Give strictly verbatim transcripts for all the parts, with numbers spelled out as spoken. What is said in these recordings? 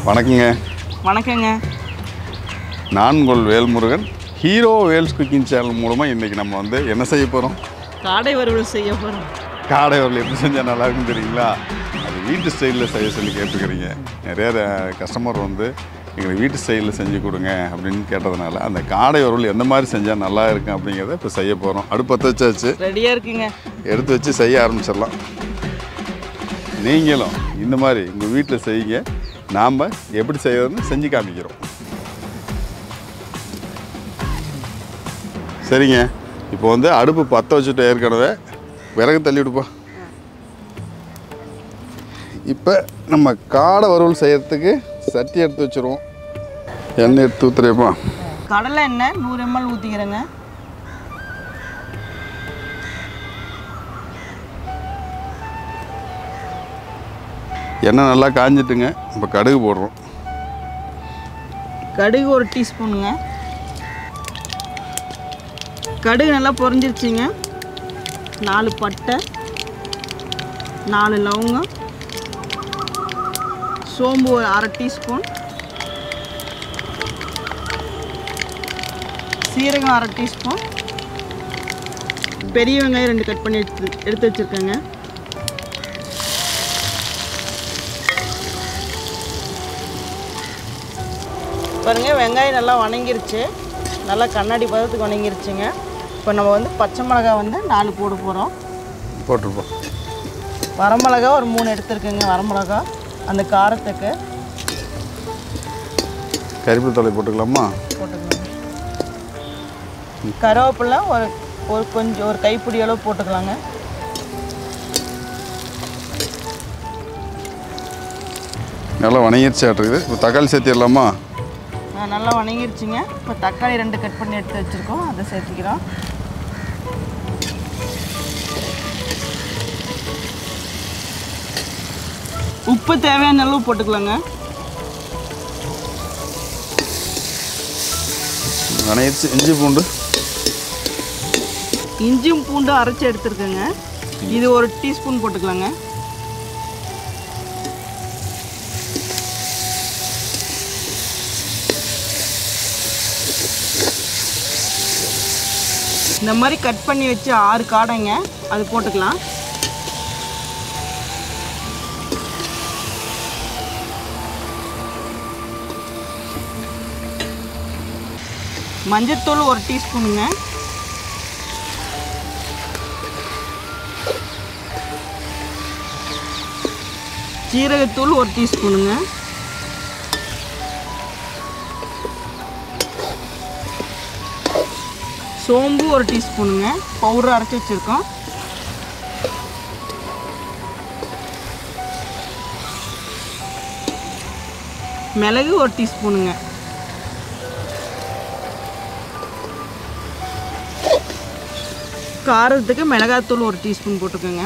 வணக்கங்க. வணக்கங்க. நான் உங்கள் Velmurugan. Hero Vels cooking channel மூலமாக இன்றைக்கி நம்ம வந்து என்ன செய்ய போகிறோம்? காடை வறுவல் செய்ய போகிறோம். காடை வறுவல் எப்படி செஞ்சால் நல்லா இருக்குன்னு தெரியுங்களா? அது வீட்டு ஸ்டைலில் செய்ய சொல்லி கேட்டுக்கிறீங்க. நிறைய கஸ்டமர் வந்து எங்களுக்கு வீட்டு ஸ்டைலில் செஞ்சு கொடுங்க அப்படின்னு கேட்டதுனால அந்த காடை வறுவல் எந்த மாதிரி செஞ்சால் நல்லா இருக்கும் அப்படிங்கிறத இப்போ செய்ய போகிறோம். அடுப்பு பற்ற வச்சாச்சு, ரெடியாக இருக்குங்க. எடுத்து வச்சு செய்ய ஆரம்பிச்சிடலாம். நீங்களும் இந்த மாதிரி உங்கள் வீட்டில் செய்யுங்க. நாம் எப்படி செய்யறதுன்னு செஞ்சு காமிக்கிறோம். சரிங்க, இப்போ வந்து அடுப்பு பற்ற வச்சுட்டு ஏற்கனவே விறகு தள்ளி விடுப்பா. இப்போ நம்ம காடை வறுவல் செய்யறதுக்கு சட்டி எடுத்து வச்சுருவோம். எண்ணெய் எடுத்து ஊற்றுறேப்பா. கடலை எண்ணெய் நூறு எம்எல் ஊற்றிக்கிறேங்க. எண்ணெய் நல்லா காஞ்சிட்டுங்க. இப்போ கடுகு போடுறோம். கடுகு ஒரு டீஸ்பூனுங்க. கடுகு நல்லா பொரிஞ்சிருச்சுங்க. நாலு பட்டை, நாலு லவங்கம், சோம்பு ஒரு அரை டீஸ்பூன், சீரகம் அரை டீஸ்பூன், பெரிய வெங்காயம் ரெண்டு கட் பண்ணி எடுத்து எடுத்து வச்சுருக்கேங்க. பாருங்கள், வெங்காயம் நல்லா வணங்கிருச்சு. நல்லா கண்ணாடி பதத்துக்கு வணங்கிருச்சுங்க. இப்போ நம்ம வந்து பச்சை மிளகா வந்து நாலு போட போகிறோம். போட்டுருப்போம். வரமிளகா ஒரு மூணு எடுத்துருக்குங்க. வரமிளகா அந்த காரத்துக்கு. கறிவேப்பிலை தழை போட்டுக்கலாமா? போட்டுக்கலாம். கருவேப்பிலை ஒரு ஒரு கொஞ்சம் ஒரு கைப்பிடி அளவு போட்டுக்கலாங்க. நல்லா வணங்கிருச்சு ஆட்டுருக்குது. இப்போ தக்காளி சேர்த்திடலாமா? நல்லா வணங்கிருச்சுங்க. இப்போ தக்காளி ரெண்டு கட் பண்ணி எடுத்து வச்சுருக்கோம், அதை சேர்த்துக்கிறோம். உப்பு தேவையான அளவு போட்டுக்கலாங்க. வணங்கிருச்சு. இஞ்சி பூண்டு இஞ்சியும் பூண்டு அரைச்சி எடுத்துருக்கேங்க. இது ஒரு டீஸ்பூன் போட்டுக்கலாங்க. இந்த மாதிரி கட் பண்ணி வச்சு ஆறு காடைங்க, அது போட்டுக்கலாம். மஞ்சத்தூள் ஒரு டீஸ்பூனுங்க. ஜீரகத்தூள் ஒரு டீஸ்பூனுங்க. சோம்பு ஒரு டீஸ்பூனுங்க, பவுடர் அரைச்சி வச்சுருக்கோம். மிளகு ஒரு டீஸ்பூனுங்க. காரத்துக்கு மிளகாத்தூள் ஒரு டீஸ்பூன் போட்டுக்கோங்க.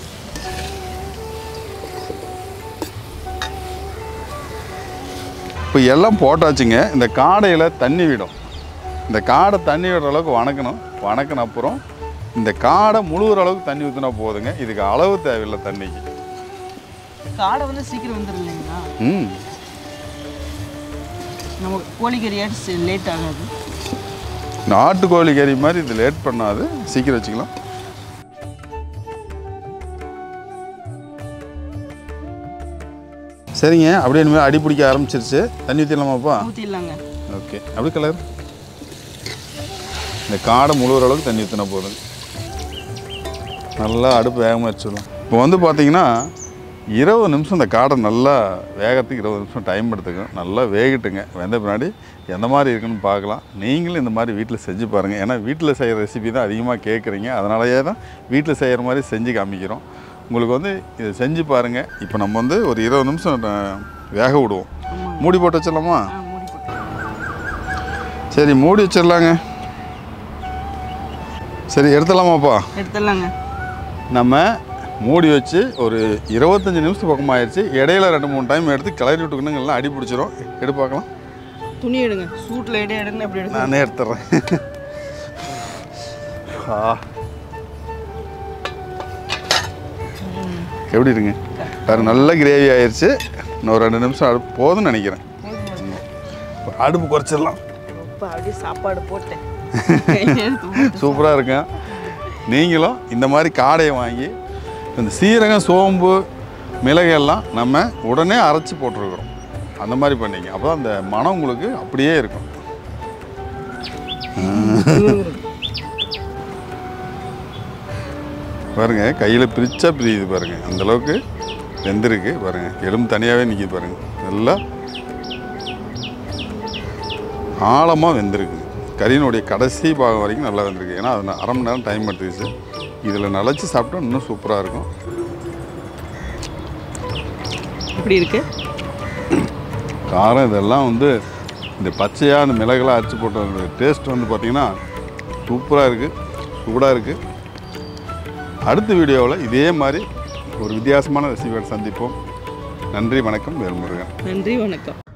இப்போ எல்லாம் போட்டாச்சுங்க. இந்த காடையில் தண்ணி விடும். இந்த காடை தண்ணி விடுற அளவுக்கு வணக்கணும். வணக்கின அப்புறம் இந்த காடை முழுகிற அளவுக்கு தண்ணி ஊற்றினா போதுங்க. இதுக்கு அளவு தேவையில்லை தண்ணிக்கு. காடை வந்து சீக்கிரம் வந்துடும் இல்லைங்களா? ம் நம்ம கோழிக்கறி ஆட்டு லேட் ஆகாது. நாட்டுக்கோழி கறி மாதிரி இது லேட் பண்ணாது, சீக்கிரம் வச்சுக்கலாம். சரிங்க, அப்படியே இனிமேல் அடி பிடிக்க ஆரம்பிச்சிருச்சு. தண்ணி ஊற்றிடலாமாப்பா? ஊற்றிடலாங்க. ஓகே, அப்படி கலர். இந்த காடை முழுகிற அளவுக்கு தண்ணி ஊற்றினா போதும். நல்லா அடுப்பு வேகமாக வச்சிடலாம். இப்போ வந்து பார்த்தீங்கன்னா இருபது நிமிஷம் இந்த காடை நல்லா வேகத்துக்கு இருபது நிமிஷம் டைம் எடுத்துக்கும். நல்லா வேகட்டுங்க. வெந்த பின்னாடி எந்த மாதிரி இருக்குன்னு பார்க்கலாம். நீங்களும் இந்த மாதிரி வீட்டில் செஞ்சு பாருங்கள். ஏன்னா வீட்டில் செய்கிற ரெசிபி தான் அதிகமாக கேட்குறீங்க. அதனாலேயே தான் வீட்டில் செய்கிற மாதிரி செஞ்சு காமிக்கிறோம். உங்களுக்கு வந்து இதை செஞ்சு பாருங்கள். இப்போ நம்ம வந்து ஒரு இருபது நிமிஷம் வேக விடுவோம். மூடி போட்டு வச்சிடலாமா? சரி, மூடி வச்சிடலாங்க. சரி, எடுத்துடலாமாப்பா? எடுத்துடலாங்க. நம்ம மூடி வச்சு ஒரு இருபத்தஞ்சி நிமிஷம் பக்கம் ஆயிடுச்சு. இடையில ரெண்டு மூணு டைம் எடுத்து கிளறி விட்டுக்கணுங்க, எல்லாம் அடி பிடிச்சிரும். எடுத்து பார்க்கலாம். துணி எடுங்க. சூட்டில் எடை எடுங்க. எப்படி எடுங்க? நானே எடுத்துட்றேன். ஆ, எப்படி இருக்குங்க? பாரு, நல்ல கிரேவி ஆயிடுச்சு. இன்னொரு ரெண்டு நிமிஷம் அடுப்பு போதும்னு நினைக்கிறேன். அடுப்பு குறைச்சிடலாம். இப்போ அப்படியே சாப்பாடு போட்டேன். சூப்பராக இருக்கும். நீங்களும் இந்த மாதிரி காடையை வாங்கி இந்த சீரகம் சோம்பு மிளகெல்லாம் நம்ம உடனே அரைச்சி போட்டிருக்கிறோம். அந்த மாதிரி பண்ணிங்க. அப்போ தான் அந்த மனம் உங்களுக்கு அப்படியே இருக்கும். பாருங்க கையில் பிரிச்சா பிரியுது பாருங்கள். அந்தளவுக்கு வெந்திருக்கு பாருங்கள். எலும்பு தனியாகவே நிற்கிது பாருங்கள். நல்லா ஆழமாக வெந்திருக்கு. கறியினுடைய கடைசி பாகம் வரைக்கும் நல்லா வெந்திருக்கு. ஏன்னா அது அரை மணி நேரம் டைம் எடுத்துக்கிச்சு. இதில் நிலச்சி சாப்பிட்டா இன்னும் சூப்பராக இருக்கும். இப்படி இருக்கு காரம் இதெல்லாம் வந்து இந்த பச்சையாக அந்த மிளகெல்லாம் அரைச்சி போட்ட அந்த டேஸ்ட் வந்து பார்த்திங்கன்னா சூப்பராக இருக்குது, சூடாக இருக்குது. அடுத்த வீடியோவில் இதே மாதிரி ஒரு வித்தியாசமான ரெசிபியோடு சந்திப்போம். நன்றி, வணக்கம். வேல்முருகன். நன்றி, வணக்கம்.